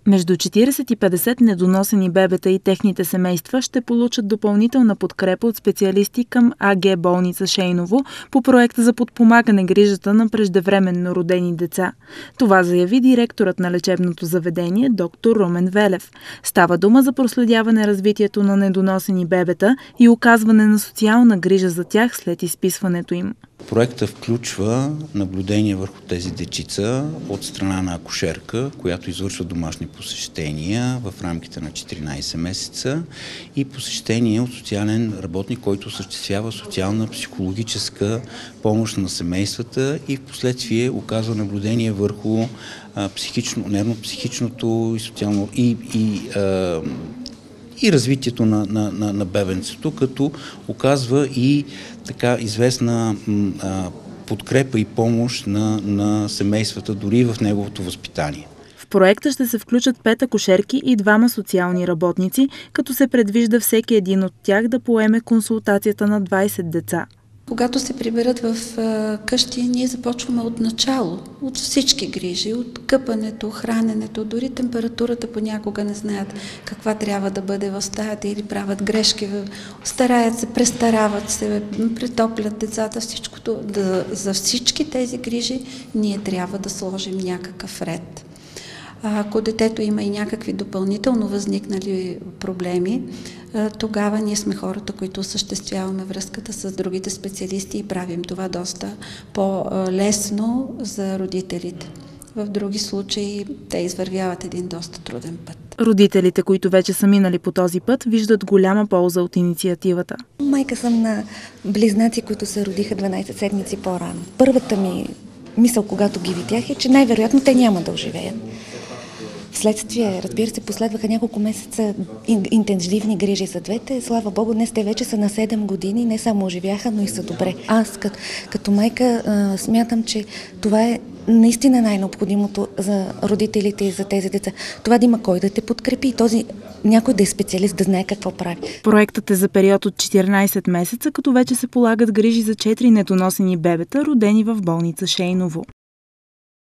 Между 40 и 50 недоносени бебета и техните семейства ще получат допълнителна подкрепа от специалисти към АГ болница Шейново по проекта за подпомагане грижата на преждевременно родени деца. Това заяви директорът на лечебното заведение доктор Румен Велев. Става дума за проследяване развитието на недоносени бебета и оказване на социална грижа за тях след изписването им. Проектът включва наблюдение върху тези дечица от страна на акушерка, която извършва домашни посещения в рамките на 14 месеца и посещение от социален работник, който осъществява социална психологическа помощ на семействата и в последствие оказва наблюдение върху нервно-психичното и социално и развитието на бебенцето, като оказва и така известна подкрепа и помощ на семействата, дори в неговото възпитание. В проекта ще се включат 5 акушерки и 2 социални работници, като се предвижда всеки един от тях да поеме консултацията на 20 деца. Когато се приберат в къщи, ние започваме от начало, от всички грижи, от къпането, храненето, дори температурата понякога не знаят каква трябва да бъде в стаята или правят грешки, стараят се, престарават се, претоплят децата, всичкото. За всички тези грижи ние трябва да сложим някакъв ред. Ако детето има и някакви допълнително възникнали проблеми, тогава ние сме хората, които осъществяваме връзката с другите специалисти и правим това доста по-лесно за родителите. В други случаи те извървяват един доста труден път. Родителите, които вече са минали по този път, виждат голяма полза от инициативата. Майка съм на близнаци, които се родиха 12 седмици по-рано. Първата ми мисъл, когато ги видях, е, че най-вероятно те няма да оживеят. Вследствие, разбира се, последваха няколко месеца интензивни грижи за двете. Слава Богу, днес те вече са на 7 години, не само оживяха, но и са добре. Аз като майка смятам, че това е наистина най-необходимото за родителите и за тези деца. Това да има кой да те подкрепи и този някой да е специалист, да знае какво прави. Проектът е за период от 14 месеца, като вече се полагат грижи за 4 недоносени бебета, родени в болница Шейново.